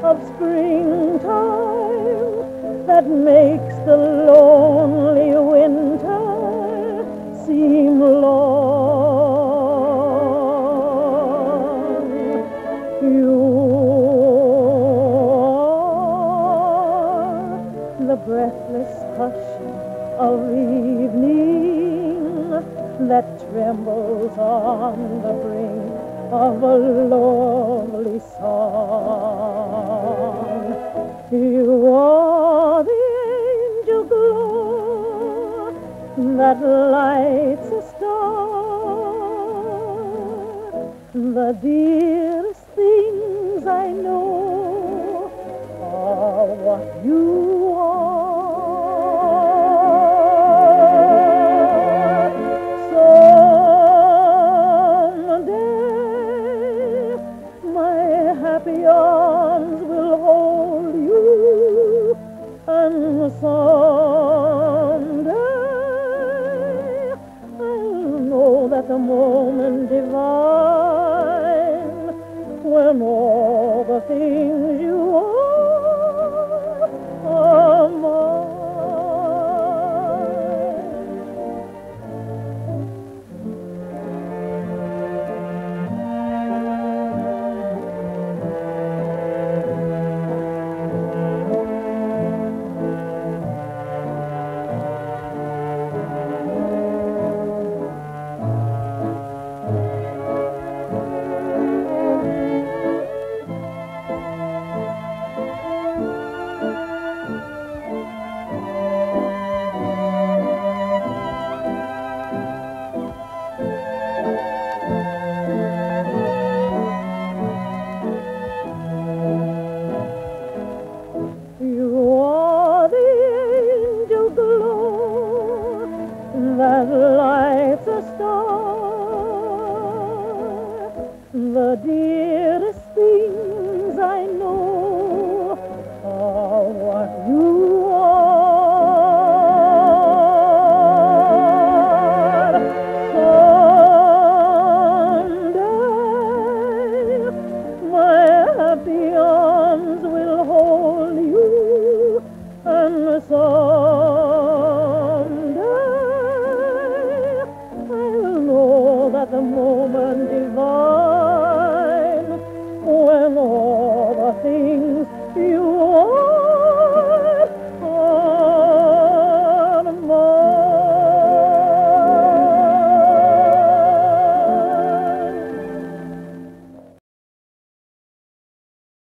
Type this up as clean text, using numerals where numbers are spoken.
of springtime that makes the lonely winter seem long. You are the breathless hush of evening that trembles on the brink of a lonely song. You are the angel glow that lights a star. The dearest things I know are what you are. Happy arms will hold you, and someday I'll know that the moment divine when all the things you are mine. That lights a star. The dearest things I know are what you are. Someday my happy arms will hold you, and someday that the moment